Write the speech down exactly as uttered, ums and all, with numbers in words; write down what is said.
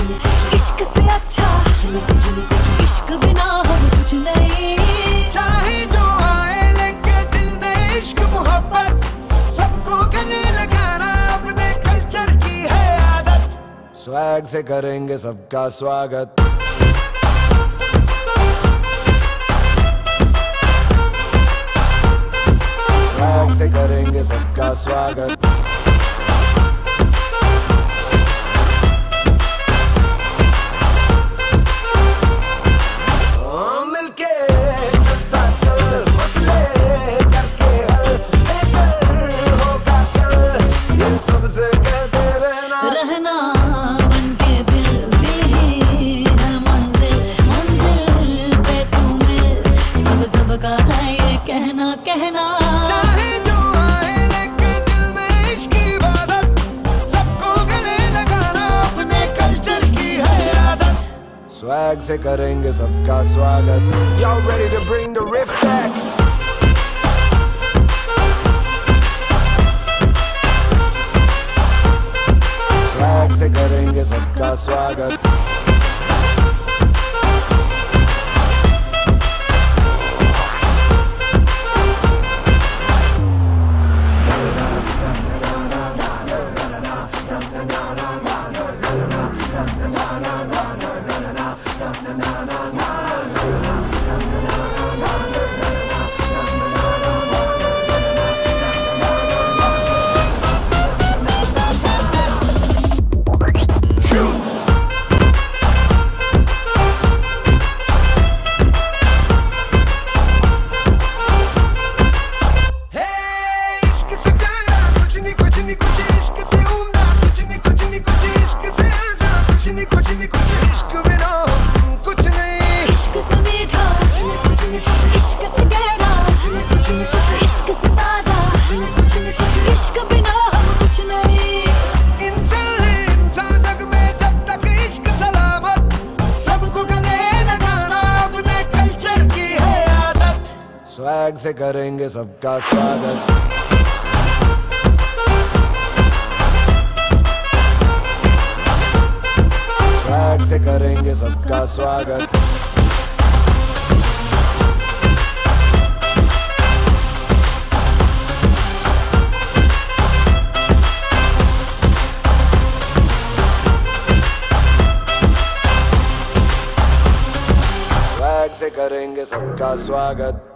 इश्क से अच्छा इश्क बिना हम कुछ नहीं। चाहे जो आए लेके दिल में इश्क मोहब्बत, सबको गले लगाना अपने कल्चर की है आदत। स्वैग से करेंगे सबका स्वागत। स्वैग से करेंगे सबका स्वागत। रहना बनके दिल, दिल ही है मंजिल, मंजिल पे तुम्हें सब सबका है ये कहना कहना। चाहे जो आए लेके दिल में इश्क की इबादत, सबको गले लगाना अपने कल्चर की है आदत। स्वैग से करेंगे सबका स्वागत। Y'all ready to bring the riff back? Swag से करेंगे सबका स्वागत। स्वैग से करेंगे सबका स्वागत। स्वैग से करेंगे सबका स्वागत। स्वैग से करेंगे सबका स्वागत।